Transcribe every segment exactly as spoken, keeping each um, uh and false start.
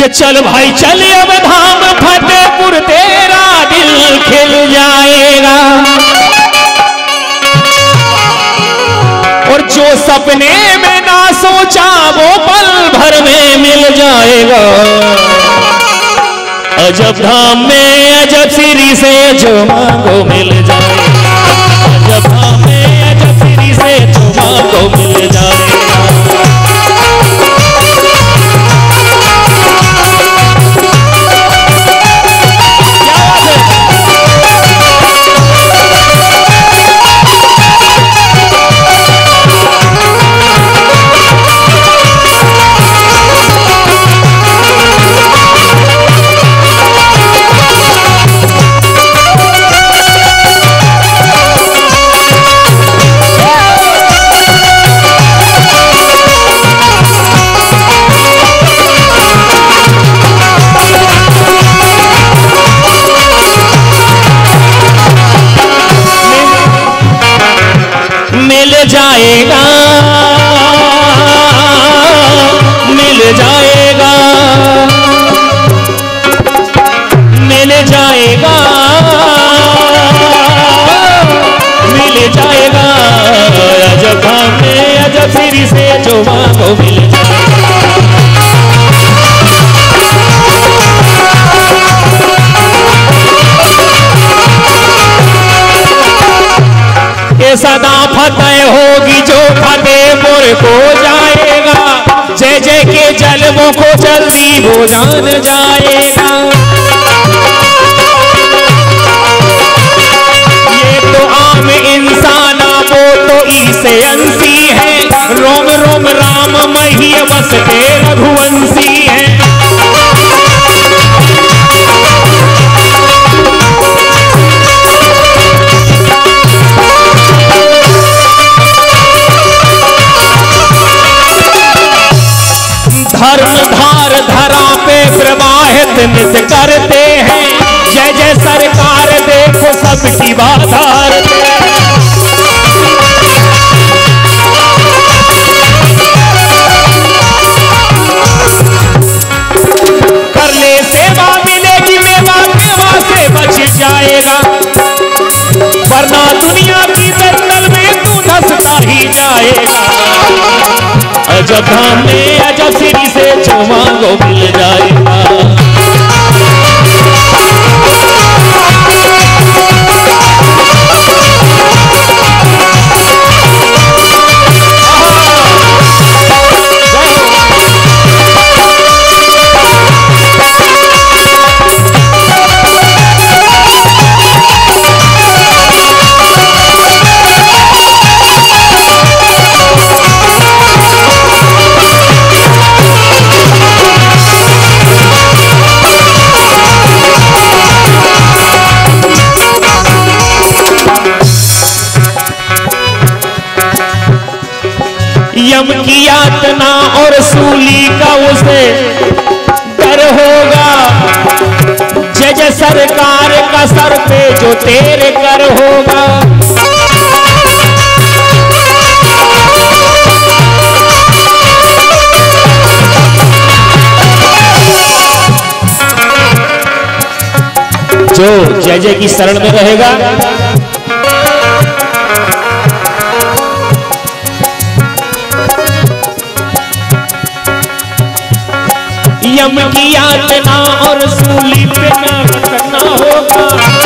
चल भाई चल अब धाम फतेहपुर तेरा दिल खिल जाएगा। और जो सपने में ना सोचा वो पल भर में मिल जाएगा। अजब धाम में अजब सिरी से जो मांगो मिल जाएगा। अजब धाम में अजब सिरी से जो मांगो मिल जाएगा। जाएगा मिल जाएगा मिल जाएगा मिल जाएगा। अजब धाम में अजब सिरी से जो मांगो मिल जाएगा। ये सदा फतेह होगी जो फतेहपुर को जाएगा। जय जय के जलवों को जल्दी वो जान जाएगा। ये तो आम इंसान वो तो ईसे अंसी है। रोम रोम राम मही बसते रघुवंशी है। धर्मधार धरा पे प्रवाहित नित करते हैं। जय जय सरकार देखो सबकी बाधार। कर ले सेवा मिलेगी मेवा मेवा से बच जाएगा। वरना दुनिया की दलदल में तू धंसता ही जाएगा। अजब धाम में अजब सिरी से जो मांगो मिल जाएगा। यम की यातना और सूली का उसे डर होगा। जय जय सरकार का सर पे जो तेरे कर होगा। जो जय जय की शरण में रहेगा यम की यातना और सूली पे करना होगा।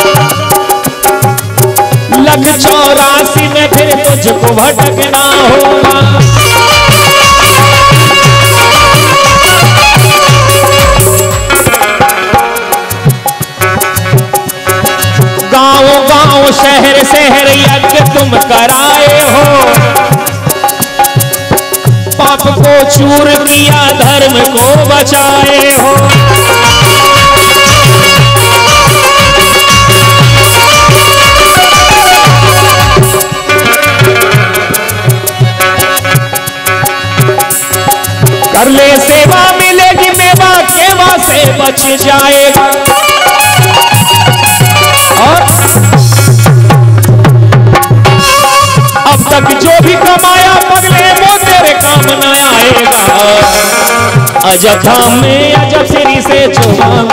लख चौरासी में फिर तुझको भटकना होगा। गांव गांव शहर शहर यज्ञ तुम कराए हो। पाप को चूर किया धर्म को बचाए हो। कर ले सेवा मिलेगी मेवा केवा से बच जाएगा। और अब तक जो भी कमाया पगले वो तेरे काम न आएगा। अजब धाम में अजब सिरी जो मांगो